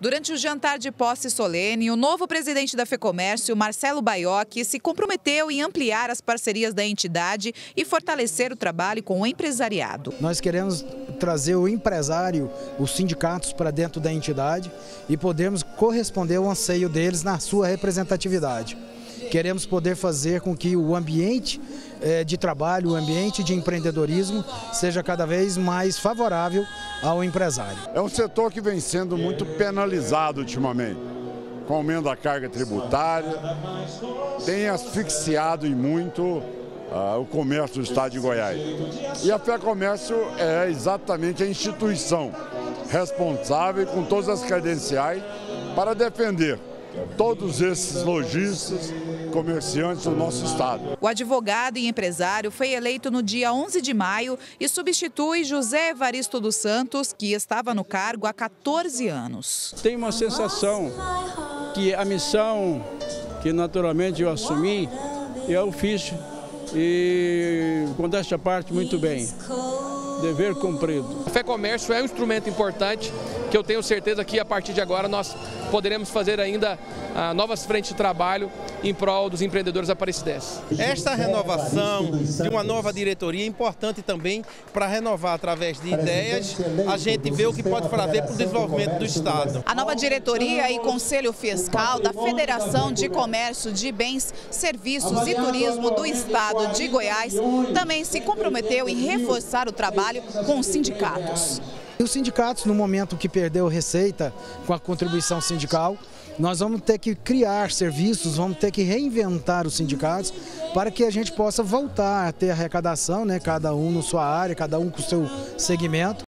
Durante o jantar de posse solene, o novo presidente da FEComércio, Marcelo Baiocchi, se comprometeu em ampliar as parcerias da entidade e fortalecer o trabalho com o empresariado. Nós queremos trazer o empresário, os sindicatos para dentro da entidade e podermos corresponder ao anseio deles na sua representatividade. Queremos poder fazer com que o ambiente de trabalho, o ambiente de empreendedorismo seja cada vez mais favorável ao empresário. É um setor que vem sendo muito penalizado ultimamente, com o aumento da carga tributária, tem asfixiado e muito o comércio do estado de Goiás. E a FEComércio é exatamente a instituição responsável com todas as credenciais para defender todos esses lojistas, comerciantes do nosso estado. O advogado e empresário foi eleito no dia 11 de maio e substitui José Evaristo dos Santos, que estava no cargo há 14 anos. Tenho uma sensação que a missão que naturalmente eu assumi, eu fiz e com esta parte muito bem. Dever cumprido. A FEComércio é um instrumento importante que eu tenho certeza que a partir de agora nós poderemos fazer ainda novas frentes de trabalho em prol dos empreendedores aparecidenses. Esta renovação de uma nova diretoria é importante também para renovar através de ideias, a gente vê o que pode fazer para o desenvolvimento do estado. A nova diretoria e conselho fiscal da Federação de Comércio de Bens, Serviços e Turismo do estado de Goiás também se comprometeu em reforçar o trabalho com os sindicatos. E os sindicatos, no momento que perdeu receita com a contribuição sindical, nós vamos ter que criar serviços, vamos ter que reinventar os sindicatos para que a gente possa voltar a ter arrecadação, né? Cada um na sua área, cada um com o seu segmento.